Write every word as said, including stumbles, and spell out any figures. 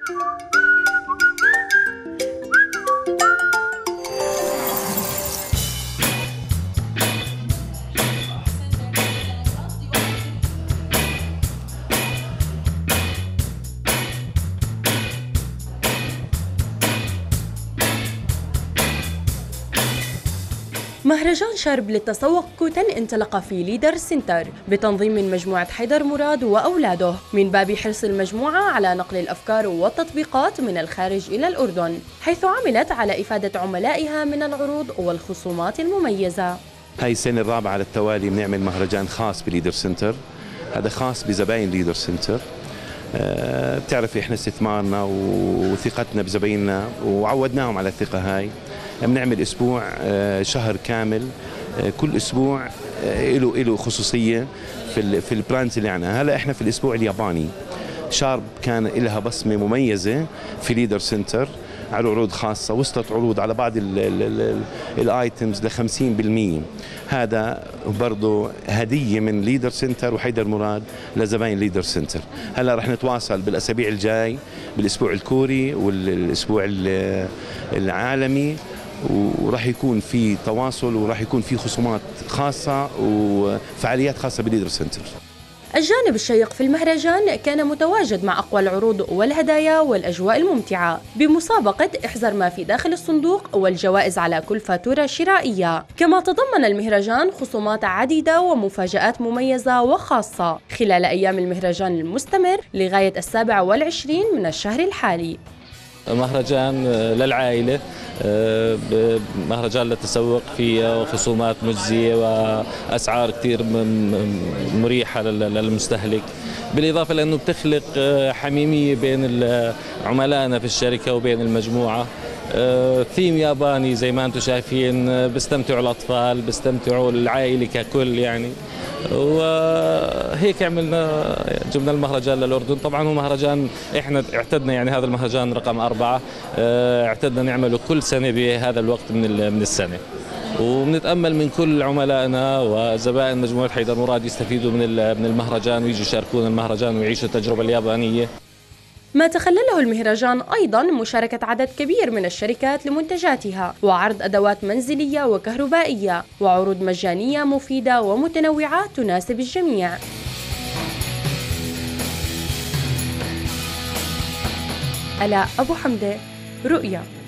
مهرجان شرب للتسوق كوتن انطلق في ليدر سنتر بتنظيم من مجموعة حيدر مراد وأولاده من باب حرص المجموعة على نقل الأفكار والتطبيقات من الخارج إلى الأردن، حيث عملت على إفادة عملائها من العروض والخصومات المميزة. هاي السنة الرابعة على التوالي بنعمل مهرجان خاص بليدر سنتر، هذا خاص بزباين ليدر سنتر. أه بتعرفي احنا استثمارنا وثقتنا بزبايننا وعودناهم على الثقة هاي. بنعمل اسبوع شهر كامل، كل اسبوع له له خصوصيه في في البراندز اللي عندنا. هلا احنا في الاسبوع الياباني شارب كان لها بصمه مميزه في ليدر سنتر على عروض خاصه، وصلت عروض على بعض الايتمز ل خمسين بالمئة. هذا برضه هديه من ليدر سنتر وحيدر مراد لزباين ليدر سنتر. هلا رح نتواصل بالاسابيع الجاي بالاسبوع الكوري والاسبوع العالمي، وراح يكون في تواصل وراح يكون في خصومات خاصة وفعاليات خاصة بليدر سنتر. الجانب الشيق في المهرجان كان متواجد مع أقوى العروض والهدايا والأجواء الممتعة بمسابقة احذر ما في داخل الصندوق والجوائز على كل فاتورة شرائية. كما تضمن المهرجان خصومات عديدة ومفاجآت مميزة وخاصة خلال أيام المهرجان المستمر لغاية السابع والعشرين من الشهر الحالي. مهرجان للعائلة، مهرجان للتسوق فيه خصومات مجزية وأسعار كثير مريحة للمستهلك، بالإضافة لأنه بتخلق حميمية بين عملائنا في الشركة وبين المجموعة. ثيم ياباني زي ما أنتم شايفين، بيستمتعوا الأطفال، بيستمتعوا العائلة ككل يعني. وهيك عملنا جبنا المهرجان للأردن. طبعا هو مهرجان احنا اعتدنا يعني هذا المهرجان رقم أربعة، اعتدنا نعمله كل سنة بهذا الوقت من من السنة، وبنتأمل من كل عملائنا وزبائن مجموعة حيدر مراد يستفيدوا من من المهرجان ويجوا يشاركون المهرجان ويعيشوا التجربة اليابانية. ما تخلله المهرجان أيضاً مشاركة عدد كبير من الشركات لمنتجاتها وعرض أدوات منزلية وكهربائية وعروض مجانية مفيدة ومتنوعة تناسب الجميع. آلاء أبو حمدة، رؤيا.